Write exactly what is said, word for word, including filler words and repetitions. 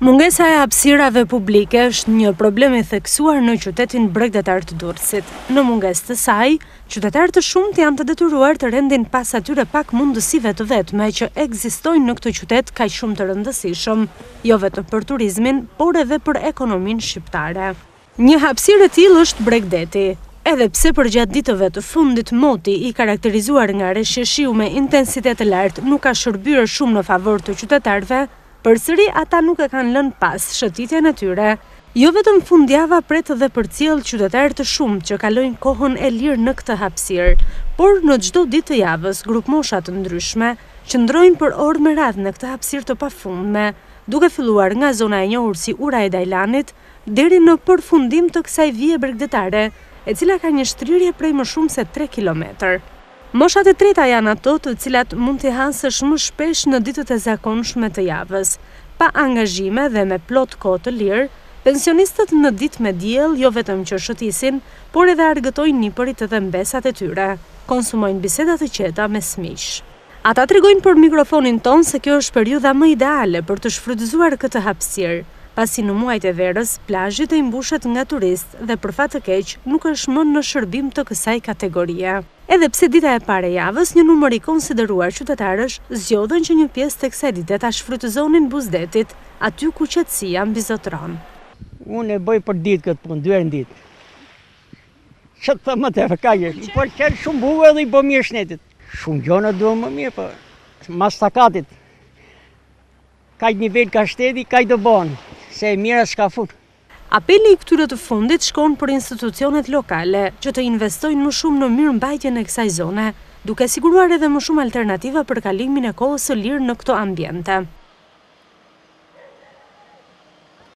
Mungesa e hapësirave publike është një problem i theksuar në qytetin bregdetar të Durrësit. Në mungesë të saj, qytetarë të shumt janë të detyruar të rendin pas atyre pak mundësive të vetme që ekzistojnë në këtë qytet kaq shumë të rëndësishëm, jo vetëm për turizmin, por edhe për ekonominë shqiptare. Një hapësirë e tillë është Bregdeti. Edhe pse përgjatë ditëve të fundit moti i karakterizuar nga reshje shiu me intensitet të lartë nuk ka shërbyer shumë në favor të qytetarëve, përsëri ata nuk e kanë lënë pas shëtitjen e tyre. Jo vetëm fundjava pret dhe përcjell qytetarë të shumtë që kalojnë kohën e lirë në këtë hapësirë, por në çdo ditë të javës grupmosha të ndryshme qëndrojnë për orë me radhë në këtë hapësirë të pafundme, duke filluar nga zona e njohur si Ura e Dajlanit deri në përfundim të kësaj vije bregdetare, e cila ka një shtrirje prej më shumë se tre kilometër. Moshat e treta janë ato të cilat mund t'i hasësh më shpesh në ditët e zakonshme të javës. Pa angazhime dhe me plot kohë të lirë, pensionistët në ditë me diell jo vetëm që shëtisin, por edhe argëtojnë nipërit dhe mbesat e tyre, konsumojnë biseda të qeta me smiq. Ata tregojnë për mikrofonin ton se kjo është periudha më ideale për të shfrytëzuar këtë hapësirë, pasi në muajt e verës plazhet e mbushet nga turistë dhe për fat të keq nuk është më në shërbim të kësaj kategorie. Edhe pse dita e parë e javës, një numër i konsideruar qytetarësh zgjodhen që një pjesë të kësaj dite ta shfrytëzonin Buzdetit, aty ku qetësia mbizotron. Unë e bëj për ditë këtë punë, dy herë në ditë. Çfarë të them atë, ka gjë. Po çel shumë bukur dhe i bë mirë shnetit. Shumë gjona duam më mirë, po mas takatit. Kaq nivel ka shteti, kaq do bën, se e mira s'ka fut. Apeli i këtyre të fundit shkon për institucionet lokale që të investojnë më shumë në mirëmbajtjen e kësaj zone, duke siguruar edhe më shumë alternativa për kalimin e kohës së lirë në këto ambiente.